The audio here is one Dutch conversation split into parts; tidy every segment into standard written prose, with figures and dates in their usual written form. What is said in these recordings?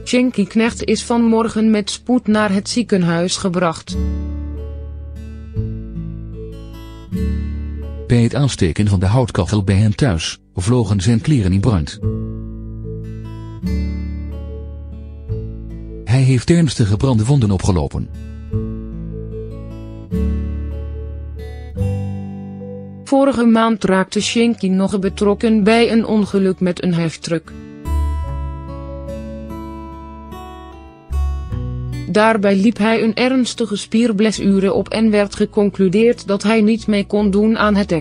Shinky Knecht is vanmorgen met spoed naar het ziekenhuis gebracht. Bij het aansteken van de houtkachel bij hem thuis, vlogen zijn kleren in brand. Hij heeft ernstige brandwonden opgelopen. Vorige maand raakte Shinky nog betrokken bij een ongeluk met een heftruck. Daarbij liep hij een ernstige spierblessure op en werd geconcludeerd dat hij niet mee kon doen aan het hek.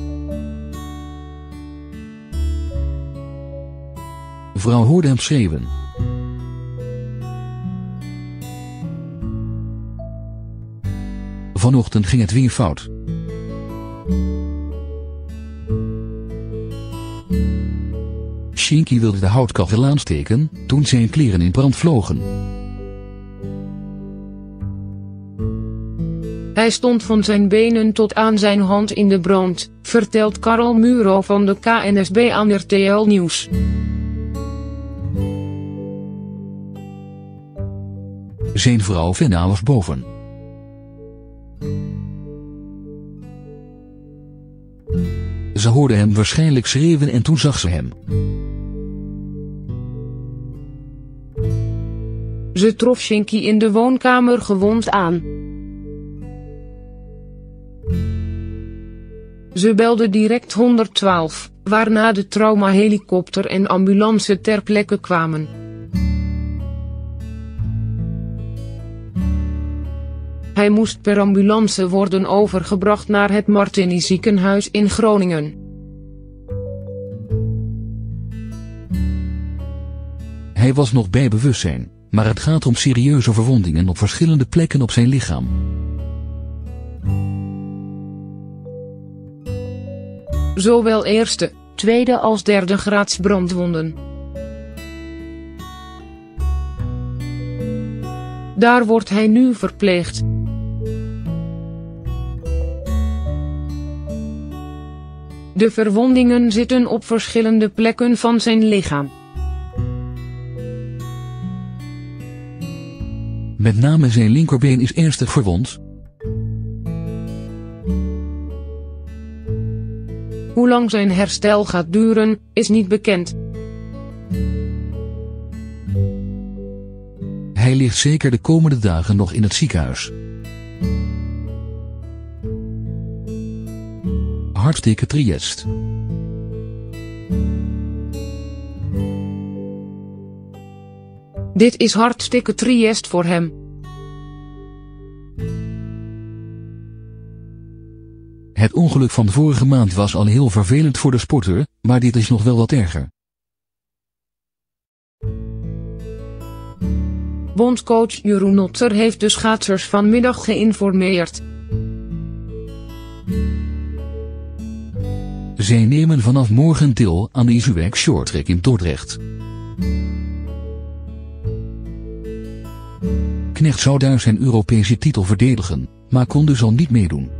Vrouw hoorde hem schreeuwen. Vanochtend ging het weer fout. Shinky wilde de houtkachel aansteken, toen zijn kleren in brand vlogen. Hij stond van zijn benen tot aan zijn hand in de brand, vertelt Karel Muro van de KNSB aan RTL Nieuws. Zijn vrouw Venna was boven. Ze hoorde hem waarschijnlijk schreeuwen en toen zag ze hem. Ze trof Shinky in de woonkamer gewond aan. Ze belde direct 112, waarna de traumahelikopter en ambulance ter plekke kwamen. Hij moest per ambulance worden overgebracht naar het Martini ziekenhuis in Groningen. Hij was nog bij bewustzijn, maar het gaat om serieuze verwondingen op verschillende plekken op zijn lichaam. Zowel eerste, tweede als derde graads brandwonden. Daar wordt hij nu verpleegd. De verwondingen zitten op verschillende plekken van zijn lichaam. Met name zijn linkerbeen is ernstig verwond. Hoe lang zijn herstel gaat duren, is niet bekend. Hij ligt zeker de komende dagen nog in het ziekenhuis. Hartstikke triest. Dit is hartstikke triest voor hem. Het ongeluk van vorige maand was al heel vervelend voor de sporter, maar dit is nog wel wat erger. Bondscoach Jeroen Notzer heeft de schaatsers vanmiddag geïnformeerd. Zij nemen vanaf morgen deel aan de ISUEC Shorttrack in Dordrecht. Knecht zou daar zijn Europese titel verdedigen, maar kon dus al niet meedoen.